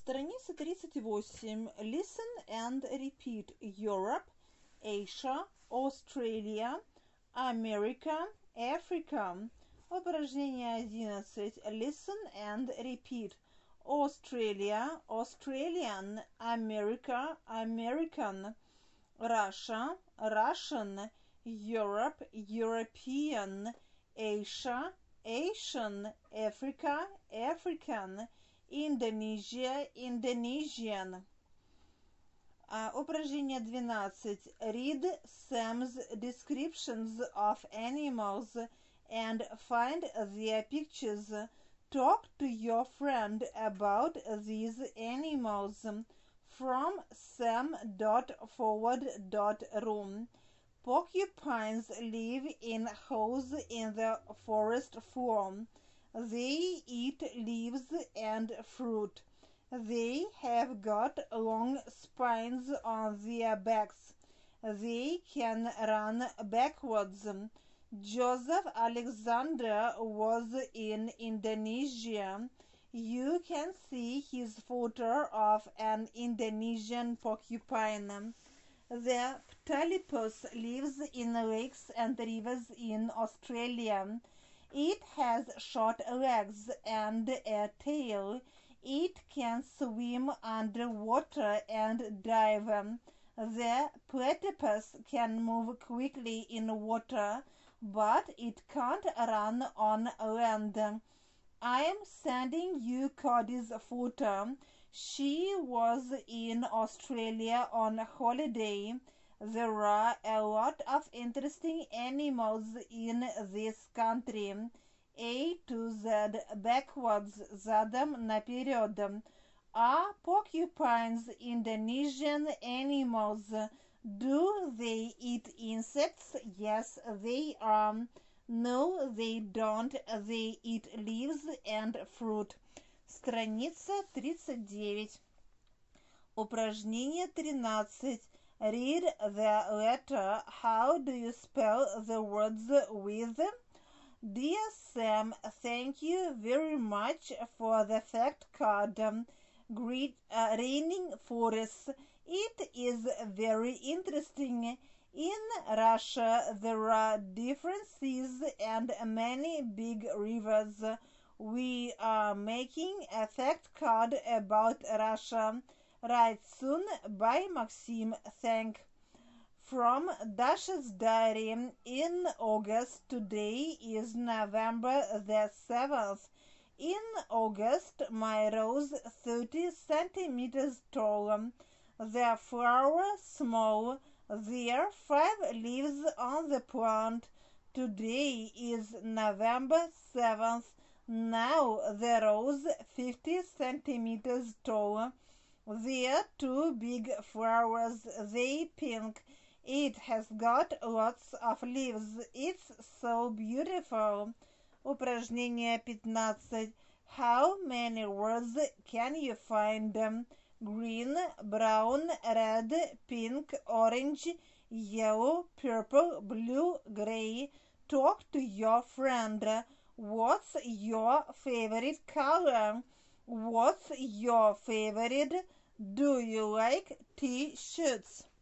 Страница 38. Listen and repeat. Europe, Asia, Australia, America, Africa. Упражнение 11. Listen and repeat. Australia, Australian, America, American, Russia, Russian, Europe, European, Asia, Asian, Africa, African, Indonesia, Indonesian. Упражнение 12. Read Sam's descriptions of animals and find their pictures. Talk to your friend about these animals. From sam.forward.room. Porcupines live in holes in the forest floor. They eat leaves and fruit. They have got long spines on their backs. They can run backwards. Joseph Alexander was in Indonesia. You can see his photo of an Indonesian porcupine. The platypus lives in lakes and rivers in Australia. It has short legs and a tail. It can swim underwater and dive. The platypus can move quickly in water, but it can't run on land. I am sending you Cody's photo. She was in Australia on holiday. There are a lot of interesting animals in this country. A to Z, backwards, задом наперед. Are porcupines Indonesian animals? Do they eat insects? Yes, they are. No, they don't. They eat leaves and fruit. Страница 39. Упражнение 13. Read the letter. How do you spell the words with? Dear Sam, thank you very much for the fact card. Raining forests. It is very interesting. In Russia, there are different seas and many big rivers. We are making a fact card about Russia. Write soon. By Maxim. Thank. From Dasha's diary in August. Today is November the 7th. In August, my rose 30 centimeters tall. The flower small. There are 5 leaves on the plant. Today is November 7th. Now the rose 50 centimeters tall. There are 2 big flowers. They pink. It has got lots of leaves. It's so beautiful. Упражнение 15. How many words can you find? Green, brown, red, pink, orange, yellow, purple, blue, gray. Talk to your friend. What's your favorite color? What's your favorite? Do you like T-shirts?